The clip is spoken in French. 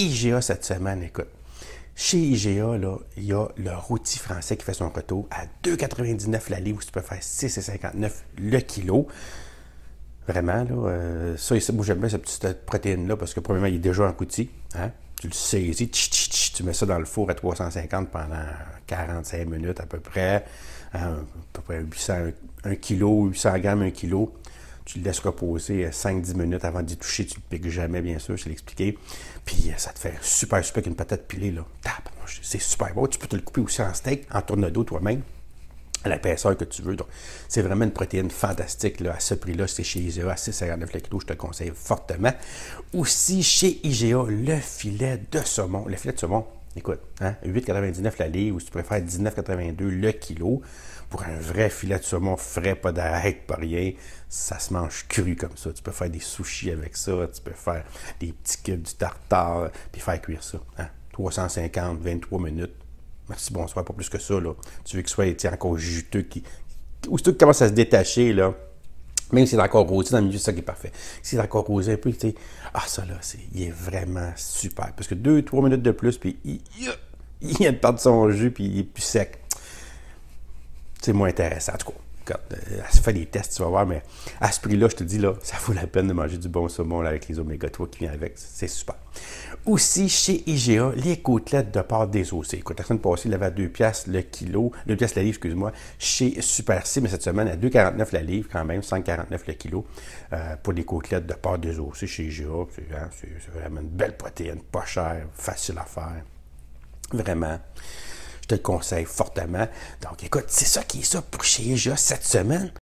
IGA cette semaine, écoute. Chez IGA, là, il y a le rôti français qui fait son retour à 2,99 la livre, où tu peux faire 6,59 le kilo. Vraiment, là, moi j'aime bien cette petite protéine-là parce que premièrement, il est déjà en coutis. Hein? Tu le saisis, tu mets ça dans le four à 350 pendant 45 minutes à peu près. Hein, à peu près 800, 1 kg, 800 grammes, 1 kg. Tu le laisses reposer 5-10 minutes avant d'y toucher. Tu ne le piques jamais, bien sûr, je t'ai expliqué. Puis ça te fait super avec une patate pilée. Là. C'est super bon. Tu peux te le couper aussi en steak, en tourne-dos toi-même, à l'épaisseur que tu veux. Donc, c'est vraiment une protéine fantastique. Là. À ce prix-là, c'est chez IGA, à 6,59 le kilo, je te le conseille fortement. Aussi, chez IGA, le filet de saumon. Le filet de saumon, écoute, hein, 8,99 la livre, ou si tu préfères 19,82 le kilo. Pour un vrai filet de saumon frais, pas d'arrêt, pas rien, ça se mange cru comme ça. Tu peux faire des sushis avec ça, tu peux faire des petits cubes du tartare, puis faire cuire ça. Hein? 350, 23 minutes. Merci, bonsoir, pas plus que ça. Là. Tu veux qu'il soit encore juteux, aussitôt qu'il commence à se détacher, là, même si c'est encore rosé dans le milieu, c'est ça qui est parfait. Si c'est encore rosé un peu, tu sais, ça là, il est vraiment super. Parce que 2-3 minutes de plus, puis il vient de perdre son jus, puis il est plus sec. C'est moins intéressant. En tout cas, quand elle se fait des tests, tu vas voir, mais à ce prix-là, je te dis, là, ça vaut la peine de manger du bon saumon là, avec les oméga 3 qui viennent avec. C'est super. Aussi, chez IGA, les côtelettes de porc désossées. Écoute, la semaine passée, il avait à 2 piastres le kilo, 2 piastres la livre, excuse-moi, chez Super C, mais cette semaine, à 2,49 la livre, quand même, 5,49 le kilo, pour les côtelettes de porc désossées chez IGA. C'est vraiment une belle protéine, pas chère, facile à faire. Vraiment. Je te le conseille fortement. Donc, écoute, c'est ça qui est ça pour chez IGA cette semaine.